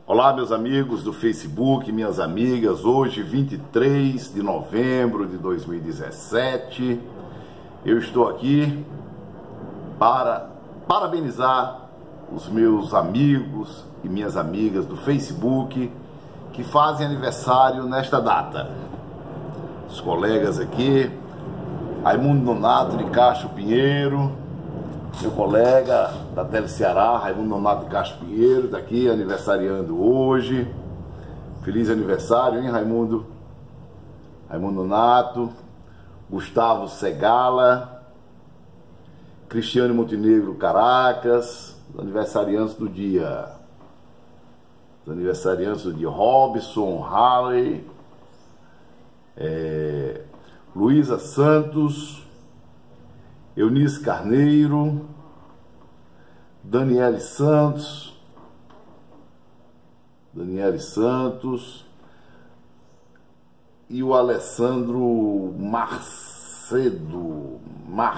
Olá, meus amigos do Facebook, minhas amigas. Hoje, 23 de novembro de 2017, eu estou aqui para parabenizar os meus amigos e minhas amigas do Facebook que fazem aniversário nesta data. Os colegas aqui, Raimundo Nonato de Castro Pinheiro, meu colega da Tele Ceará, Raimundo Nonato de Castro Pinheiro, está aqui aniversariando hoje. Feliz aniversário, hein, Raimundo? Raimundo Nonato, Gustavo Segala, Cristiane Montenegro Caracas, os aniversariantes do dia. Os aniversariantes do dia: Robson Halley, Luísa Santos, Eunice Carneiro, Daniele Santos, e o Alessandro Marcedo.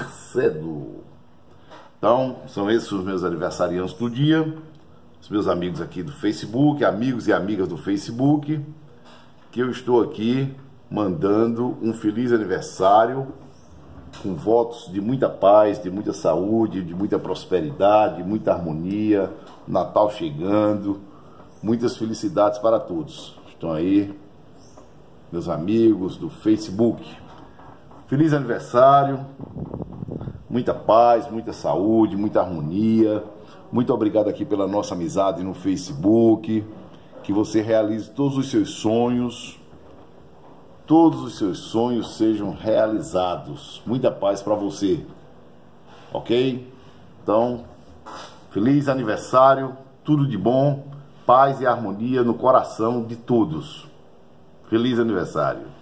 Então, são esses os meus aniversariantes do dia, os meus amigos aqui do Facebook, amigos e amigas do Facebook, que eu estou aqui mandando um feliz aniversário, com votos de muita paz, de muita saúde, de muita prosperidade, de muita harmonia, Natal chegando, muitas felicidades para todos. Estão aí meus amigos do Facebook. Feliz aniversário, muita paz, muita saúde, muita harmonia. Muito obrigado aqui pela nossa amizade no Facebook. Que você realize todos os seus sonhos. Todos os seus sonhos sejam realizados. Muita paz para você. Ok? Então, feliz aniversário. Tudo de bom. Paz e harmonia no coração de todos. Feliz aniversário.